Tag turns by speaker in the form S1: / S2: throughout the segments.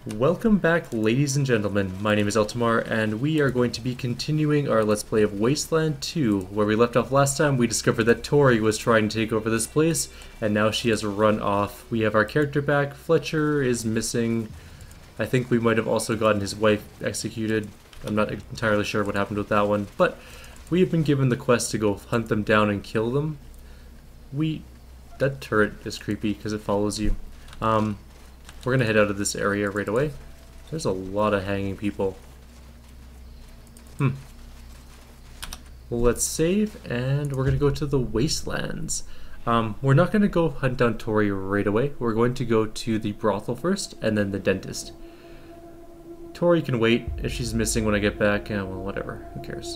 S1: Welcome back, ladies and gentlemen. My name is Eltimar, and we are going to be continuing our Let's Play of Wasteland 2. Where we left off last time, we discovered that Tori was trying to take over this place, and now she has run off. We have our character back. Fletcher is missing. I think we might have also gotten his wife executed. I'm not entirely sure what happened with that one, but we have been given the quest to go hunt them down and kill them. That turret is creepy because it follows you. We're gonna head out of this area right away. There's a lot of hanging people. Well, let's save, and we're gonna go to the Wastelands. We're not gonna go hunt down Tori right away. We're going to go to the brothel first, and then the dentist. Tori can wait. If she's missing when I get back, well, whatever. Who cares?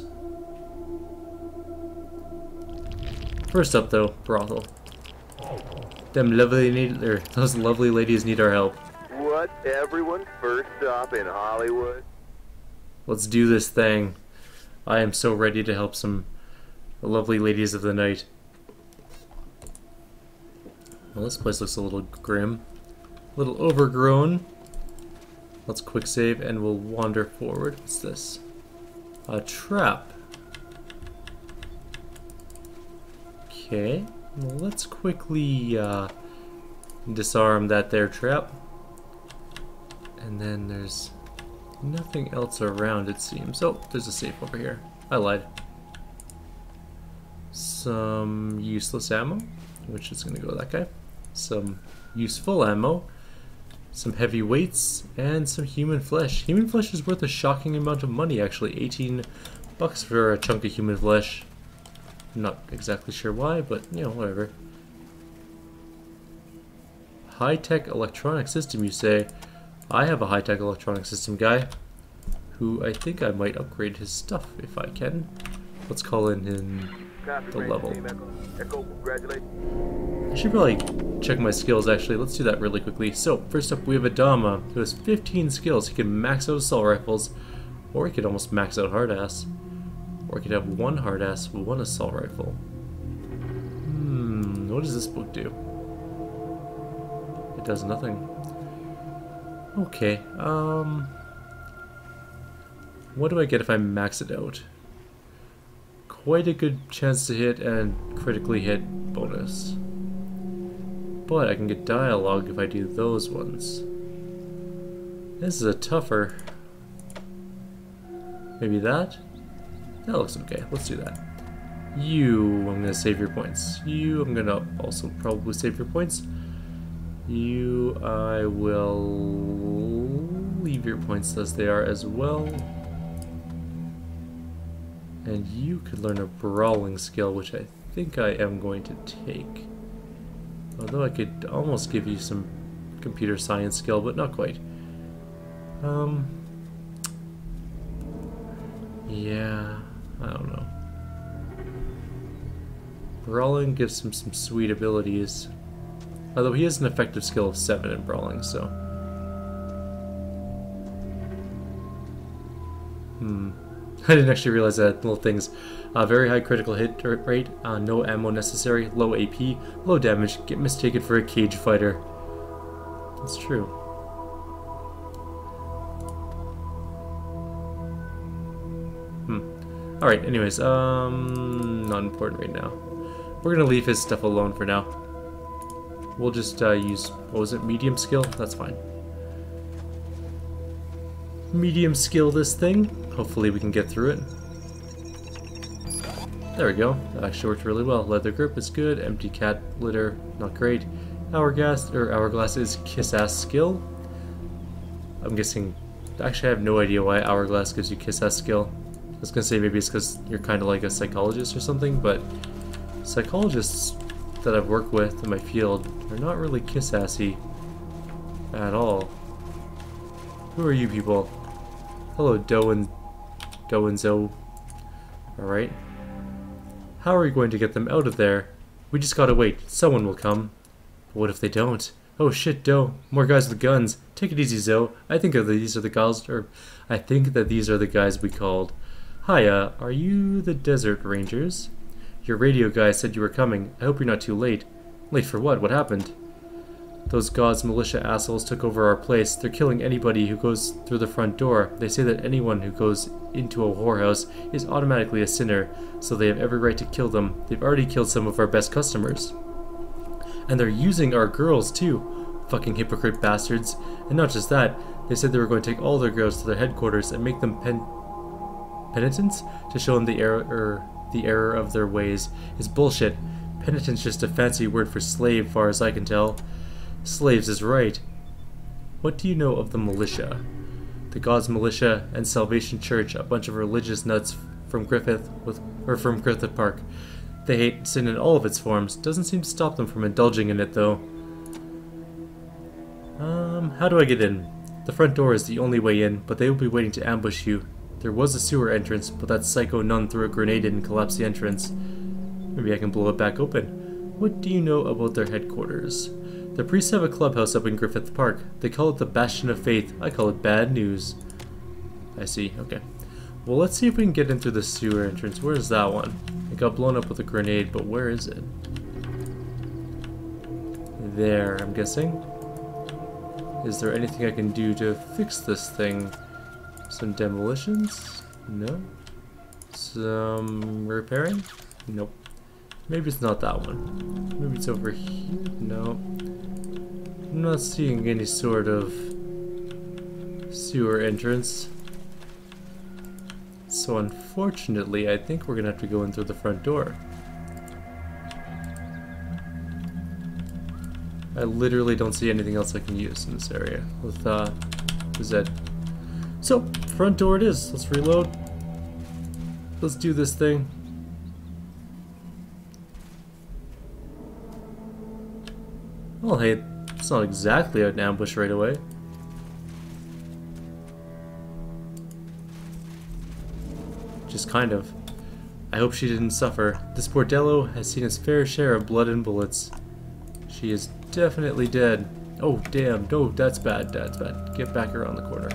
S1: First up, though, brothel. Those lovely ladies need our help.
S2: What, everyone? First stop in Hollywood?
S1: Let's do this thing. I am so ready to help some lovely ladies of the night. Well, this place looks a little grim. A little overgrown. Let's quick save and we'll wander forward. What's this? A trap. Okay. Well, let's quickly disarm that there trap. And then there's nothing else around, it seems. Oh, there's a safe over here. I lied. Some useless ammo, which is going to go to that guy. Some useful ammo. Some heavy weights, and some human flesh. Human flesh is worth a shocking amount of money, actually. 18 bucks for a chunk of human flesh. I'm not exactly sure why, but, you know, whatever. High-tech electronic system, you say? I have a high-tech electronic system guy, who I think I might upgrade his stuff if I can. Let's call in the level. I should probably check my skills, actually. Let's do that really quickly. So, first up, we have Adama, who has 15 skills. He can max out assault rifles, or he could almost max out hard-ass. Or he could have one hard-ass, one assault rifle. What does this book do? It does nothing. Okay, what do I get if I max it out? Quite a good chance to hit and critically hit bonus. But I can get dialogue if I do those ones. This is a tougher. Maybe that? That looks okay. Let's do that. I'm gonna save your points. I'm gonna also probably save your points. I will leave your points as they are as well. And you could learn a brawling skill, which I think I am going to take. Although I could almost give you some computer science skill, but not quite. Yeah, I don't know. Brawling gives him some sweet abilities. Although he has an effective skill of 7 in brawling, so. I didn't actually realize that little things. Very high critical hit rate, no ammo necessary, low AP, low damage, get mistaken for a cage fighter. That's true. Alright, anyways, not important right now. We're gonna leave his stuff alone for now. We'll just use, what was it, medium skill? That's fine. Medium skill this thing. Hopefully we can get through it. There we go. That actually worked really well. Leather grip is good. Empty cat litter, not great. Hourglass is kiss-ass skill. I'm guessing, actually I have no idea why Hourglass gives you kiss-ass skill. I was gonna say maybe it's because you're kind of like a psychologist or something, but psychologists that I've worked with in my field are not really kiss-assy at all. Who are you people? Hello, Do and Zo. Alright. How are we going to get them out of there? We just gotta wait. Someone will come. But what if they don't? Oh shit, Do. More guys with guns. Take it easy, Zo. I think that these are the guys we called. Hiya, are you the Desert Rangers? Your radio guy said you were coming. I hope you're not too late. Late for what? What happened? Those God's militia assholes took over our place. They're killing anybody who goes through the front door. They say that anyone who goes into a whorehouse is automatically a sinner, so they have every right to kill them. They've already killed some of our best customers. And they're using our girls too. Fucking hypocrite bastards. And not just that, they said they were going to take all their girls to their headquarters and make them penitents to show them the error of their ways. Is bullshit. Penitent's just a fancy word for slave, far as I can tell. Slaves is right. What do you know of the militia? The God's Militia and Salvation Church, a bunch of religious nuts from Griffith Park. They hate sin in all of its forms. Doesn't seem to stop them from indulging in it, though. How do I get in? The front door is the only way in, but they will be waiting to ambush you. There was a sewer entrance, but that psycho nun threw a grenade in and collapsed the entrance. Maybe I can blow it back open. What do you know about their headquarters? The priests have a clubhouse up in Griffith Park. They call it the Bastion of Faith. I call it bad news. I see, okay. Well, let's see if we can get in through the sewer entrance. Where's that one? It got blown up with a grenade, but where is it? There, I'm guessing. Is there anything I can do to fix this thing? Some demolitions? No. Some repairing? Nope. Maybe it's not that one. Maybe it's over here? No. I'm not seeing any sort of sewer entrance. So unfortunately, I think we're gonna have to go in through the front door. I literally don't see anything else I can use in this area with the Z. So, front door it is. Let's reload. Let's do this thing. Well, hey, it's not exactly an ambush right away. Just kind of. I hope she didn't suffer. This bordello has seen its fair share of blood and bullets. She is definitely dead. Oh, damn. No, that's bad. That's bad. Get back around the corner.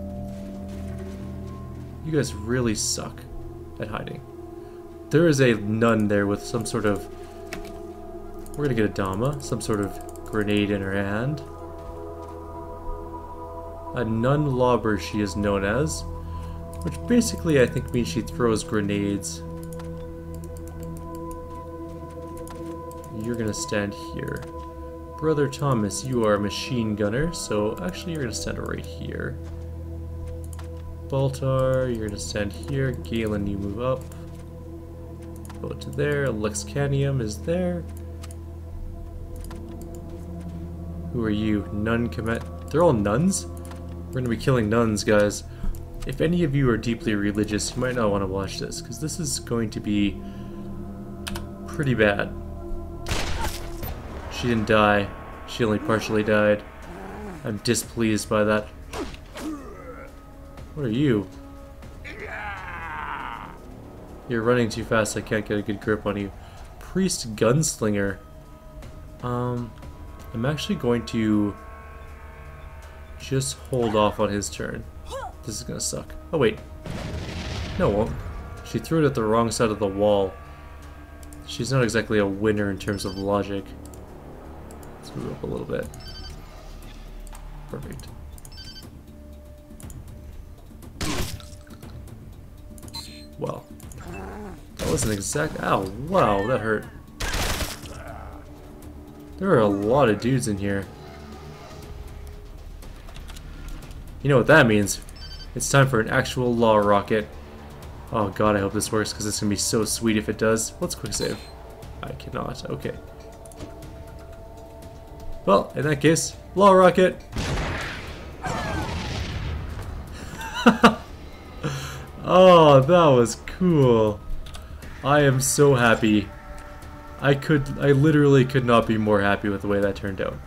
S1: You guys really suck at hiding. There is a nun there with some sort of... We're gonna get a Dama. Some sort of grenade in her hand. A nun lobber she is known as. Which basically I think means she throws grenades. You're gonna stand here. Brother Thomas, you are a machine gunner, so actually you're gonna stand right here. Baltar, you're gonna stand here. Galen, you move up. Go to there. Lexcanium is there. Who are you? Nun command. They're all nuns? We're gonna be killing nuns, guys. If any of you are deeply religious, you might not want to watch this, because this is going to be pretty bad. She didn't die. She only partially died. I'm displeased by that. What are you? You're running too fast, I can't get a good grip on you. Priest Gunslinger. I'm actually going to just hold off on his turn. This is gonna suck. Oh wait. No, it won't. She threw it at the wrong side of the wall. She's not exactly a winner in terms of logic. Let's move up a little bit. Perfect. Well, that wasn't exact. Ow, wow, that hurt. There are a lot of dudes in here. You know what that means? It's time for an actual law rocket. Oh god, I hope this works because it's gonna be so sweet if it does. Let's quick save. I cannot. Okay. Well, in that case, law rocket. Oh, that was cool. I am so happy. I literally could not be more happy with the way that turned out.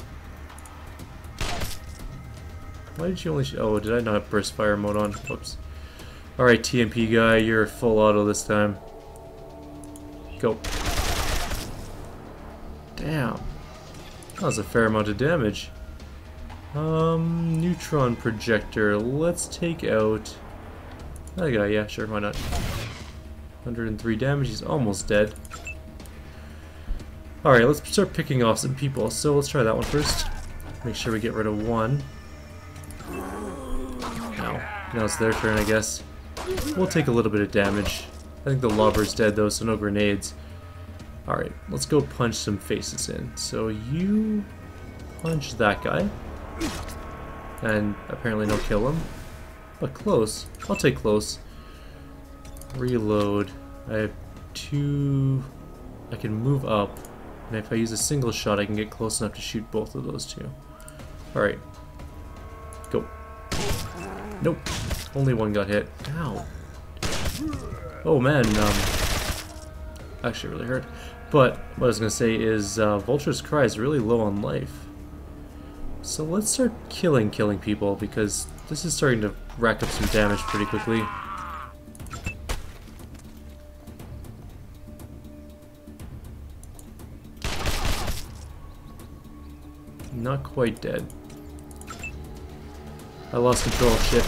S1: Why did you only oh, did I not have burst fire mode on? Whoops. Alright, TMP guy, you're full auto this time. Go. Damn. That was a fair amount of damage. Neutron projector. Let's take out that guy. Yeah, sure, why not? 103 damage. He's almost dead. Alright, let's start picking off some people. So let's try that one first. Make sure we get rid of one. Now it's their turn, I guess. We'll take a little bit of damage. I think the lobber's dead though, so no grenades. Alright, let's go punch some faces in. So you punch that guy. And apparently no kill him. But close. I'll take close. Reload. I have 2... I can move up. And if I use a single shot, I can get close enough to shoot both of those two. Alright. Go. Nope. Only one got hit. Ow. Oh man, actually really hurt. But what I was going to say is Vulture's Cry is really low on life. So let's start killing people because this is starting to rack up some damage pretty quickly. Not quite dead. I lost control of shit.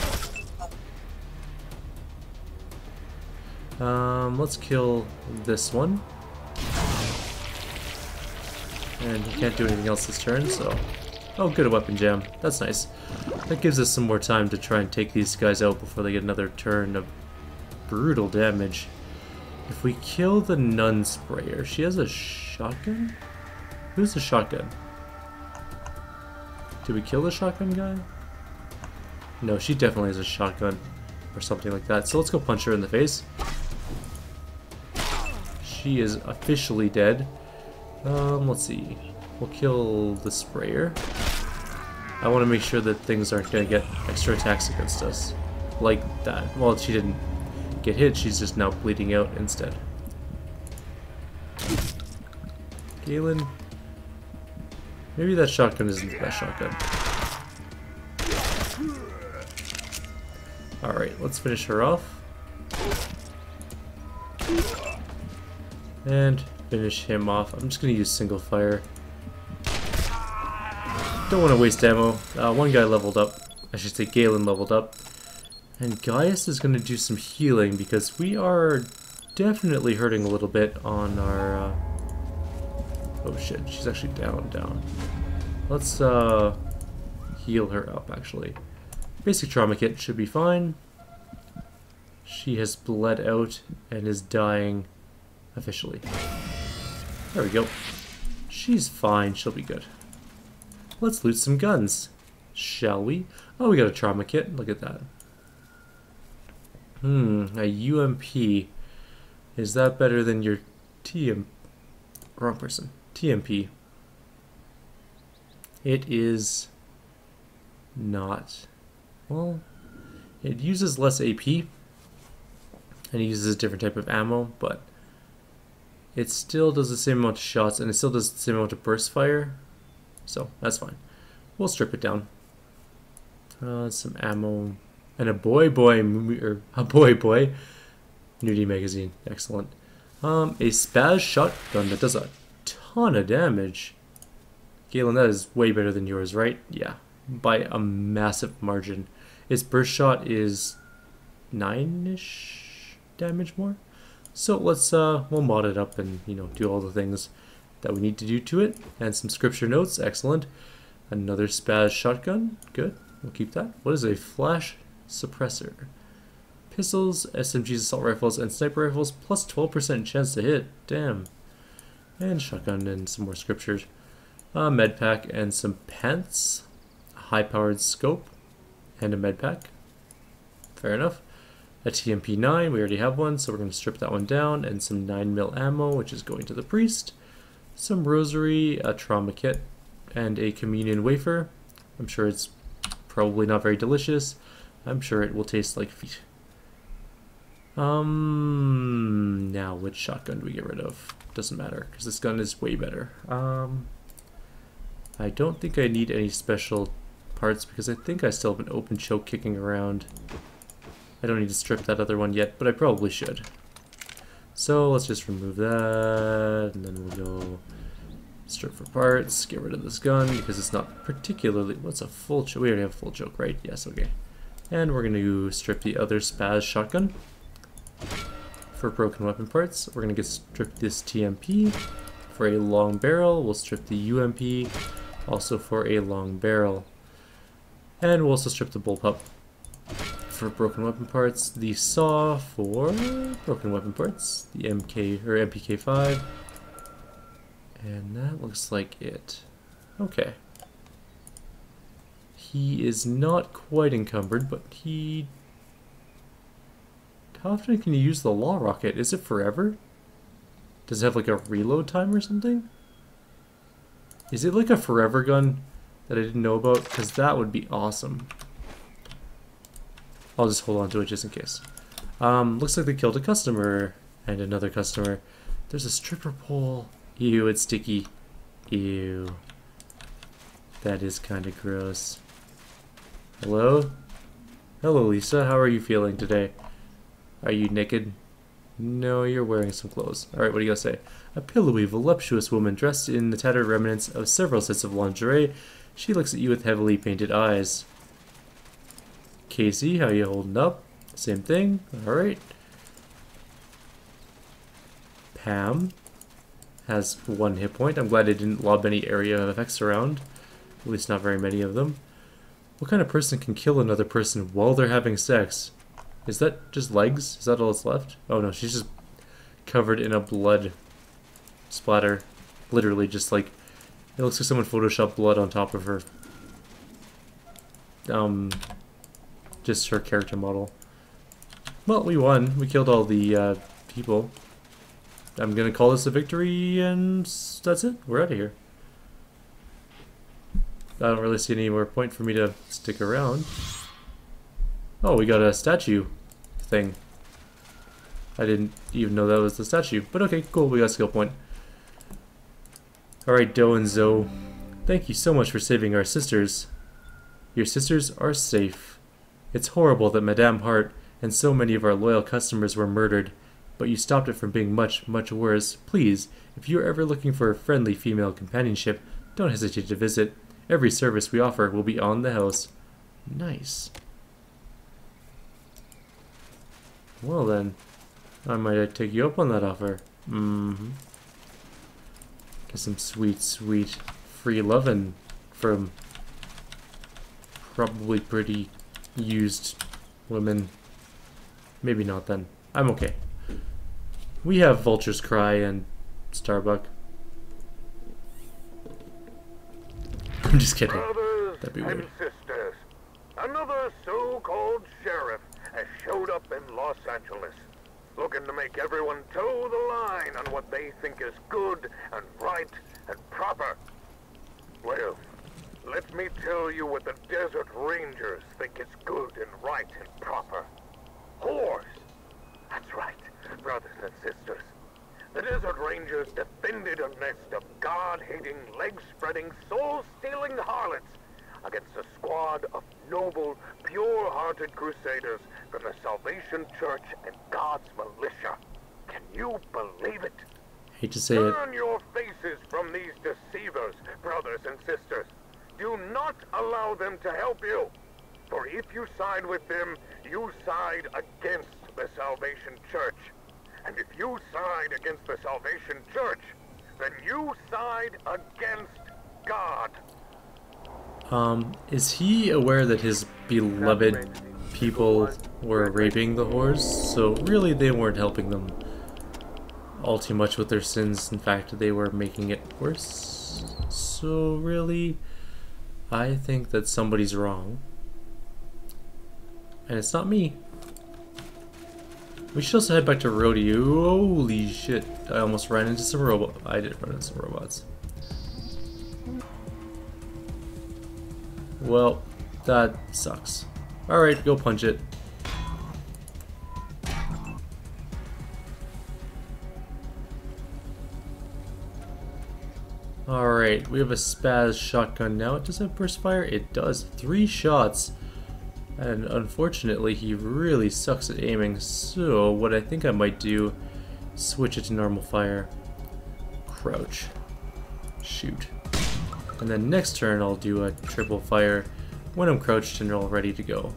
S1: Let's kill this one. And he can't do anything else this turn, so... Oh, good, a weapon jam. That's nice. That gives us some more time to try and take these guys out before they get another turn of brutal damage. If we kill the nun sprayer, she has a shotgun? Who's the shotgun? Did we kill the shotgun guy? No, she definitely has a shotgun or something like that. So let's go punch her in the face. She is officially dead. Let's see. We'll kill the sprayer. I want to make sure that things aren't going to get extra attacks against us. Like that. Well, she didn't get hit, she's just now bleeding out instead. Galen. Maybe that shotgun isn't the best shotgun. Alright, let's finish her off. And finish him off. I'm just going to use single fire. Don't want to waste ammo. One guy leveled up. I should say Galen leveled up. And Gaius is going to do some healing because we are definitely hurting a little bit on our... Oh shit, she's actually down. Let's heal her up actually. Basic trauma kit should be fine. She has bled out and is dying officially. There we go. She's fine, she'll be good. Let's loot some guns, shall we? Oh, we got a trauma kit, look at that. A UMP. Is that better than your wrong person. TMP. It is not. Well, it uses less AP and it uses a different type of ammo, but it still does the same amount of shots and it still does the same amount of burst fire, so that's fine. We'll strip it down. Some ammo and a boy nudie magazine. Excellent. A spaz shotgun that does a ton of damage. Galen, that is way better than yours, right? Yeah, by a massive margin. Its burst shot is 9-ish damage more. So let's we'll mod it up and do all the things that we need to do to it. And some scripture notes, excellent. Another spaz shotgun, good. We'll keep that. What is a flash suppressor? Pistols, SMGs, assault rifles, and sniper rifles plus 12% chance to hit. Damn. And shotgun and some more scriptures. Med pack and some pants. A high-powered scope and a med pack. Fair enough. A TMP9, we already have one, so we're going to strip that one down. And some 9mm ammo, which is going to the priest. Some rosary, a trauma kit, and a communion wafer. I'm sure it's probably not very delicious. I'm sure it will taste like feet. Now which shotgun do we get rid of? Doesn't matter, because this gun is way better. I don't think I need any special parts because I think I still have an open choke kicking around. I don't need to strip that other one yet, but I probably should. So let's just remove that, and then we'll go strip for parts, get rid of this gun because it's not particularly... What's a full choke? We already have a full choke, right? Yes, okay. And we're going to strip the other spaz shotgun for broken weapon parts. We're going to strip this TMP for a long barrel. We'll strip the UMP also for a long barrel. And we'll also strip the bullpup for broken weapon parts. The saw for broken weapon parts. The MK or MPK5. And that looks like it. Okay. He is not quite encumbered, but he... How often can you use the law rocket? Is it forever? Does it have like a reload time or something? Is it like a forever gun that I didn't know about? Because that would be awesome. I'll just hold on to it just in case. Looks like they killed a customer and another customer. There's a stripper pole. Ew, it's sticky. Ew. That is kind of gross. Hello? Hello, Lisa. How are you feeling today? Are you naked? No, you're wearing some clothes. Alright, what do you gotta say? A pillowy, voluptuous woman dressed in the tattered remnants of several sets of lingerie. She looks at you with heavily painted eyes. Casey, how you holding up? Same thing. Alright. Pam has 1 hit point. I'm glad I didn't lob any area effects around. At least not very many of them. What kind of person can kill another person while they're having sex? Is that just legs? Is that all that's left? Oh no, she's just covered in a blood splatter. Literally just like, it looks like someone photoshopped blood on top of her. Just her character model. Well, we won. We killed all the people. I'm gonna call this a victory and that's it. We're out of here. I don't really see any more point for me to stick around. Oh, we got a statue thing. I didn't even know that was the statue. But okay, cool, we got a skill point. Alright, Doe and Zoe. Thank you so much for saving our sisters. Your sisters are safe. It's horrible that Madame Hart and so many of our loyal customers were murdered, but you stopped it from being much, much worse. Please, if you're ever looking for a friendly female companionship, don't hesitate to visit. Every service we offer will be on the house. Nice. Well then, I might take you up on that offer. Get some sweet, sweet free lovin' from probably pretty used women. Maybe not then. I'm okay. We have Vulture's Cry and Starbuck. I'm just kidding.
S2: Brothers
S1: That'd be
S2: and
S1: weird.
S2: sisters, another so-called sheriff has showed up in Los Angeles, looking to make everyone toe the line on what they think is good and right and proper. Well, let me tell you what the Desert Rangers think is good and right and proper. Whores. That's right, brothers and sisters. The Desert Rangers defended a nest of God-hating, leg-spreading, soul-stealing harlots against a squad of noble, pure-hearted crusaders from the Salvation Church and God's militia. Can you believe it?
S1: Hate to say it.
S2: Turn your faces from these deceivers, brothers and sisters. Do not allow them to help you. For if you side with them, you side against the Salvation Church. And if you side against the Salvation Church, then you side against God.
S1: Is he aware that his beloved people were raping the whores? So really they weren't helping them all too much with their sins. In fact, they were making it worse. So really, I think that somebody's wrong. And it's not me. We should also head back to Rodeo. Holy shit. I almost ran into some robots. I did run into some robots. Well, that sucks. Alright, go punch it. Alright, we have a Spaz shotgun now. Does it burst fire? It does. 3 shots. And unfortunately, he really sucks at aiming, so what I think I might do, switch it to normal fire, crouch, shoot. And then next turn I'll do a triple fire when I'm crouched and all ready to go.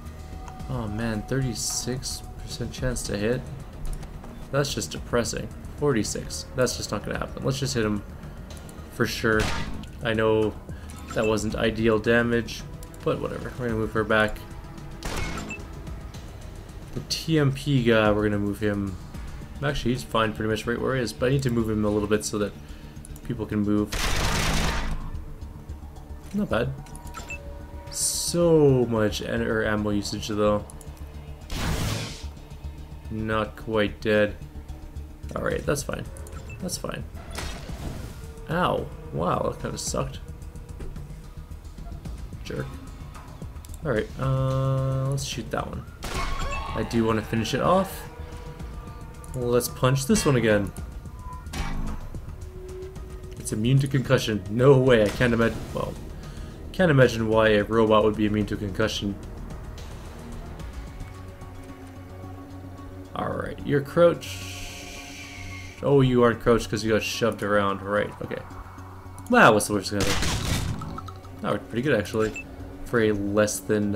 S1: Oh man, 36% chance to hit? That's just depressing. 46. That's just not gonna happen. Let's just hit him for sure. I know that wasn't ideal damage, but whatever. We're gonna move her back. The TMP guy, we're gonna move him. Actually, he's fine pretty much right where he is, but I need to move him a little bit so that people can move. Not bad. So much ammo usage though. Not quite dead. Alright, that's fine. That's fine. Ow. Wow, that kind of sucked. Jerk. Alright, let's shoot that one. I do want to finish it off. Let's punch this one again. It's immune to concussion. No way, I can't imagine. Well, can't imagine why a robot would be immune to concussion. Alright, you're crouched. Oh, you aren't crouched because you got shoved around. Right, okay. Wow, what's the worst gonna happen? That worked pretty good actually. For a less than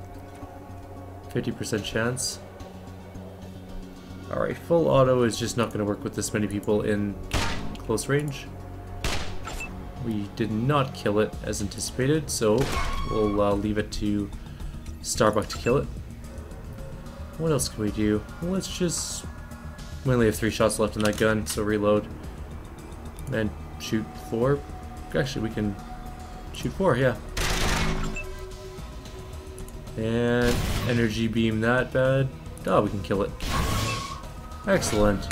S1: 50% chance. Alright, full auto is just not going to work with this many people in close range. We did not kill it as anticipated, so we'll leave it to Starbuck to kill it. What else can we do? Let's just... We only have 3 shots left in that gun, so reload. And shoot 4. Actually, we can shoot 4, yeah. And energy beam that bad. Oh, we can kill it. Excellent.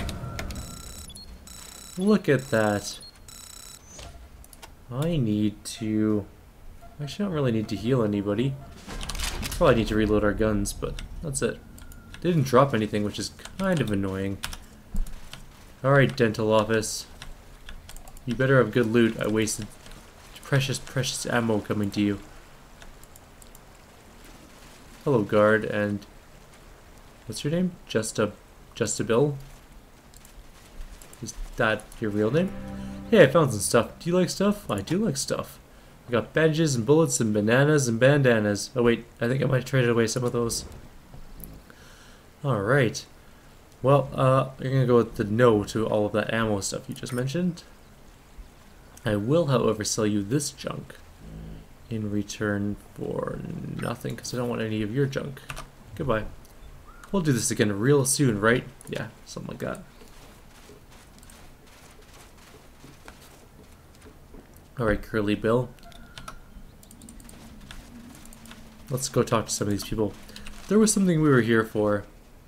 S1: Look at that. I need to... Actually, I don't really need to heal anybody. Probably need to reload our guns, but that's it. Didn't drop anything, which is kind of annoying. Alright, dental office. You better have good loot. I wasted precious ammo coming to you. Hello, guard, and... What's your name? Just a Bill? Is that your real name? Hey, I found some stuff. Do you like stuff? I do like stuff. I got badges and bullets and bananas and bandanas. Oh wait, I think I might have traded away some of those. Alright. Well, you're gonna go with the no to all of that ammo stuff you just mentioned. I will, however, sell you this junk in return for nothing, because I don't want any of your junk. Goodbye. We'll do this again real soon, right? Yeah, something like that. Alright, Curly Bill. Let's go talk to some of these people. There was something we were here for.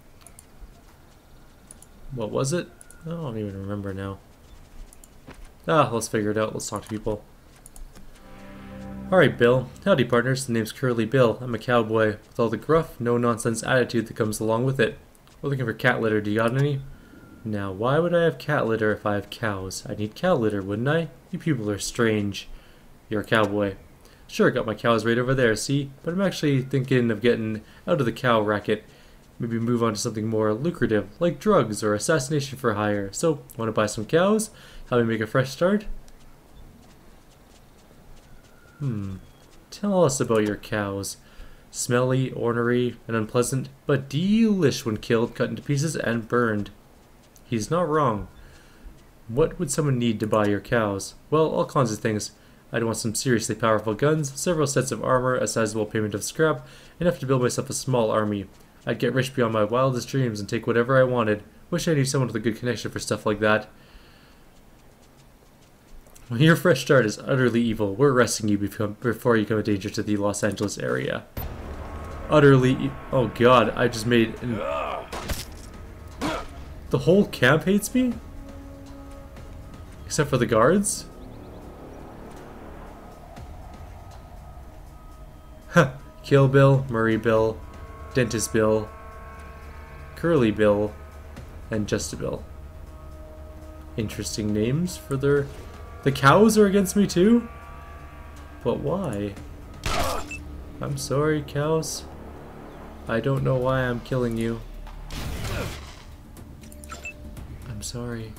S1: What was it? I don't even remember now. Let's figure it out. Let's talk to people. Alright, Bill. Howdy, partners. The name's Curly Bill. I'm a cowboy with all the gruff, no-nonsense attitude that comes along with it. We're looking for cat litter. Do you got any? Now, why would I have cat litter if I have cows? I'd need cow litter, wouldn't I? You people are strange. You're a cowboy. Sure, got my cows right over there, see? But I'm actually thinking of getting out of the cow racket. Maybe move on to something more lucrative, like drugs or assassination for hire. So, want to buy some cows? Help me make a fresh start? Tell us about your cows. Smelly, ornery, and unpleasant, but delish when killed, cut into pieces, and burned. He's not wrong. What would someone need to buy your cows? Well, all kinds of things. I'd want some seriously powerful guns, several sets of armor, a sizable payment of scrap, enough to build myself a small army. I'd get rich beyond my wildest dreams and take whatever I wanted. Wish I knew someone with a good connection for stuff like that. When your fresh start is utterly evil, we're arresting you before you become a danger to the Los Angeles area. Utterly oh god, I just made... The whole camp hates me? Except for the guards? Huh. Kill Bill, Murray Bill, Dentist Bill, Curly Bill, and Just a Bill. Interesting names for their... The cows are against me too? But why? I'm sorry, cows. I don't know why I'm killing you. I'm sorry.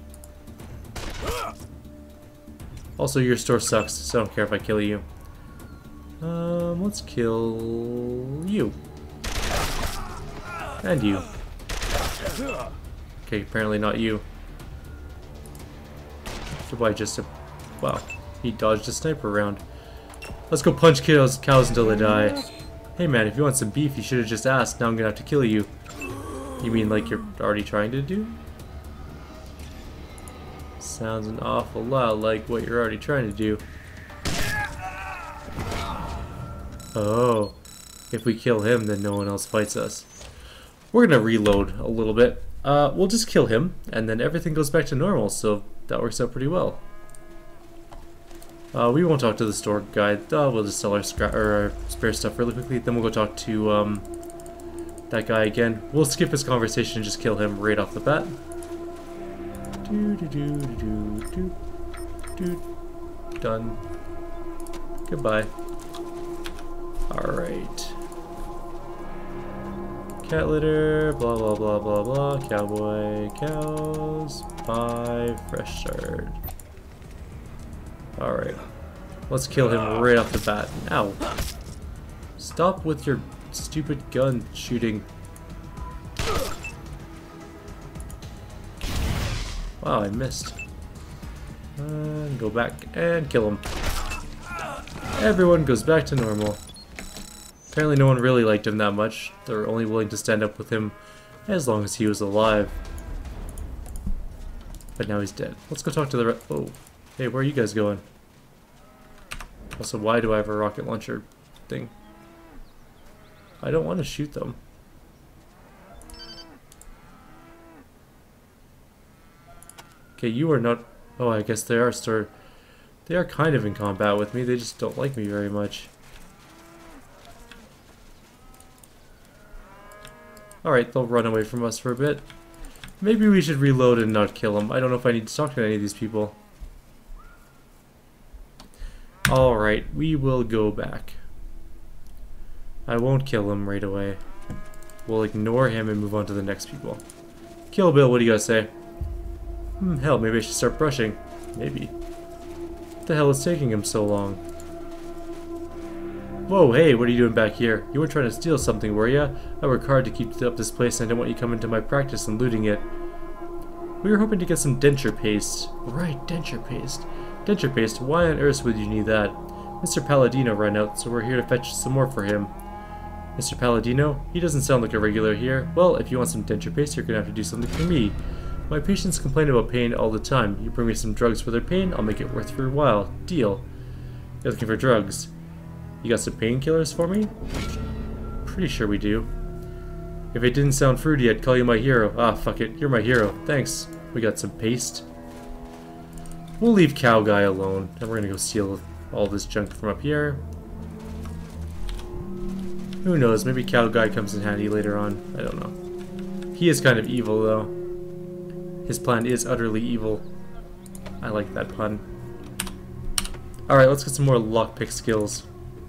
S1: Also, your store sucks, so I don't care if I kill you. Let's kill you. And you. Okay, apparently not you. Why just a... Wow. He dodged a sniper round. Let's go punch cows until they die. Hey man, if you want some beef, you should have just asked. Now I'm gonna have to kill you. You mean like you're already trying to do? Sounds an awful lot like what you're already trying to do. Oh. If we kill him, then no one else fights us. We're gonna reload a little bit. We'll just kill him, and then everything goes back to normal, so that works out pretty well. We won't talk to the store guy. We'll just sell our spare stuff really quickly. Then we'll go talk to that guy again. We'll skip his conversation and just kill him right off the bat. Done. Goodbye. Alright. Cat litter, blah blah blah blah blah, cowboy, cows, pie, fresh start. Alright. Let's kill him right off the bat. Ow. Stop with your stupid gun shooting. Wow, I missed. And go back and kill him. Everyone goes back to normal. Apparently no one really liked him that much. They were only willing to stand up with him as long as he was alive. But now he's dead. Let's go talk to the oh. Hey, where are you guys going? Also, why do I have a rocket launcher thing? I don't want to shoot them. Okay, you are not... Oh, I guess they are They are kind of in combat with me. They just don't like me very much. Alright, they'll run away from us for a bit. Maybe we should reload and not kill them. I don't know if I need to talk to any of these people. Alright, we will go back. I won't kill him right away. We'll ignore him and move on to the next people. Kill Bill, what do you guys say? Hell, maybe I should start brushing. Maybe. What the hell is taking him so long? Whoa, hey, what are you doing back here? You weren't trying to steal something, were ya? I work hard to keep up this place and I don't want you coming to my practice and looting it. We were hoping to get some denture paste. Right, denture paste. Denture paste, why on earth would you need that? Mr. Palladino ran out, so we're here to fetch some more for him. Mr. Palladino? He doesn't sound like a regular here. Well, if you want some denture paste, you're gonna have to do something for me. My patients complain about pain all the time. You bring me some drugs for their pain, I'll make it worth your while. Deal. You're looking for drugs. You got some painkillers for me? Pretty sure we do. If it didn't sound fruity, I'd call you my hero. Ah, fuck it. You're my hero. Thanks. We got some paste. We'll leave Cow Guy alone, and we're gonna go steal all this junk from up here. Who knows, maybe Cow Guy comes in handy later on. I don't know. He is kind of evil, though. His plan is utterly evil. I like that pun. Alright, let's get some more lockpick skills.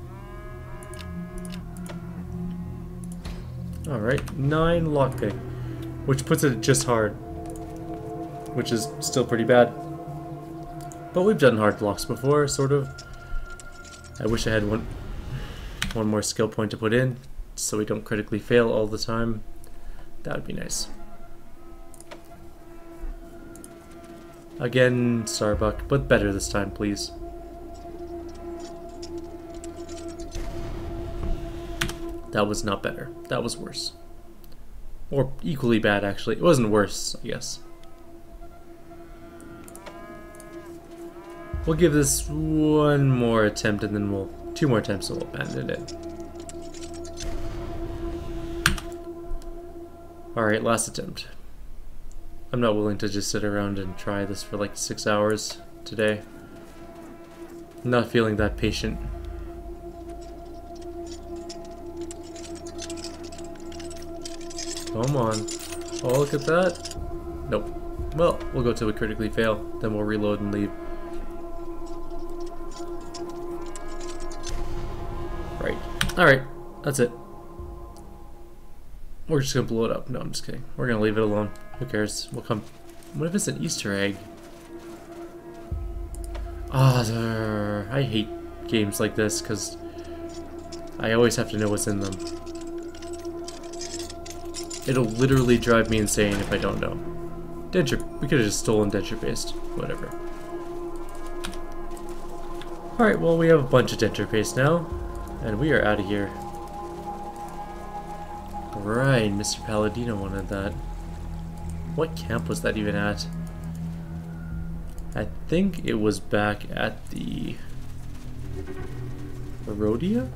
S1: Alright, 9 lockpick, which puts it at just hard, which is still pretty bad. But we've done hard locks before, sort of. I wish I had one more skill point to put in, so we don't critically fail all the time. That would be nice. Again, Starbuck, but better this time, please. That was not better. That was worse. Or equally bad, actually. It wasn't worse, I guess. We'll give this one more attempt and then 2 more attempts and we'll abandon it. Alright, last attempt. I'm not willing to just sit around and try this for like 6 hours today. I'm not feeling that patient. Come on. Oh, look at that. Nope. Well, we'll go till we critically fail, then we'll reload and leave. Right. Alright, that's it. We're just gonna blow it up. No, I'm just kidding. We're gonna leave it alone. Who cares? We'll come. What if it's an Easter egg? Ah, I hate games like this because I always have to know what's in them. It'll literally drive me insane if I don't know. Denture. We could have just stolen denture paste. Whatever. Alright, well we have a bunch of denture paste now, and we are out of here. Right, Mr. Palladino wanted that. What camp was that even at? I think it was back at the Rodeo?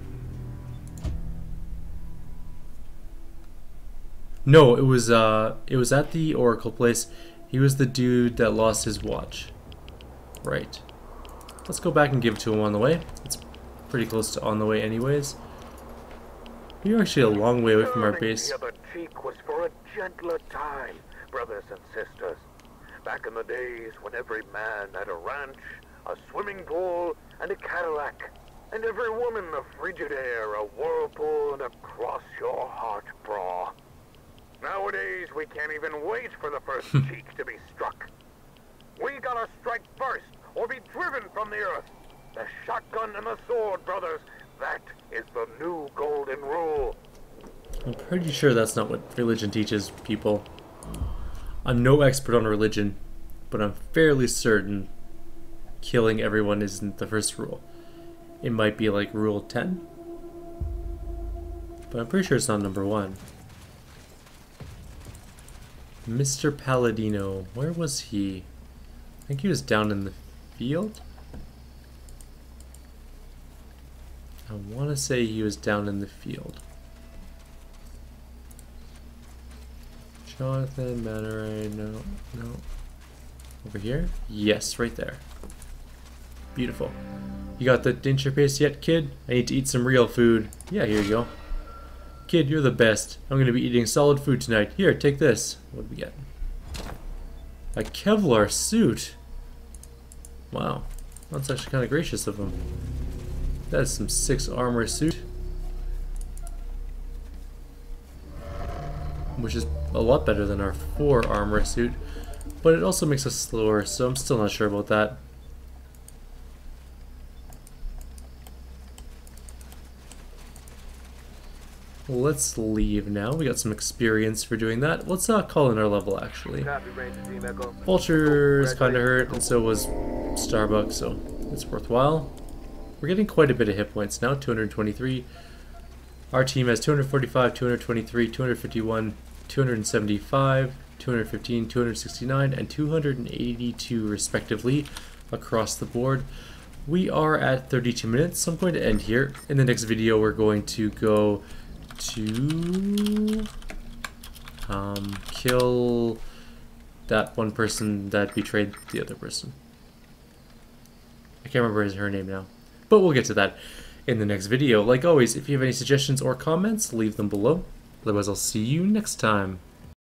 S1: No, it was at the Oracle place. He was the dude that lost his watch. Right. Let's go back and give it to him on the way. It's pretty close to on the way anyways. We're actually a long way away from our base.
S2: The other cheek was for a gentler time, brothers and sisters. Back in the days when every man had a ranch, a swimming pool, and a Cadillac, and every woman a Frigidaire, a whirlpool, and a cross-your-heart bra. Nowadays, we can't even wait for the first cheek to be struck. We gotta strike first, or be driven from the earth. The shotgun and the sword, brothers, that is the new golden rule.
S1: I'm pretty sure that's not what religion teaches people. I'm no expert on religion, but I'm fairly certain killing everyone isn't the first rule. It might be like rule 10, but I'm pretty sure it's not number 1. Mr. Palladino, where was he? I think he was down in the field? I want to say he was down in the field. Jonathan, Manneray, no. Over here? Yes, right there. Beautiful. You got the denture paste yet, kid? I need to eat some real food. Yeah, here you go. Kid, you're the best. I'm going to be eating solid food tonight. Here, take this. What do we get? A Kevlar suit. Wow. That's actually kind of gracious of him. That is some 6 armor suit. Which is a lot better than our 4 armor suit. But it also makes us slower, so I'm still not sure about that. Let's leave now. We got some experience for doing that. Let's call in our level actually. Vulture's kind of hurt, and so was Starbuck, so it's worthwhile. We're getting quite a bit of hit points now, 223. Our team has 245, 223, 251, 275, 215, 269, and 282 respectively across the board. We are at 32 minutes, so I'm going to end here. In the next video, we're going to go to kill that one person that betrayed the other person. I can't remember her name now, but we'll get to that in the next video. Like always, if you have any suggestions or comments, leave them below. Otherwise, I'll see you next time.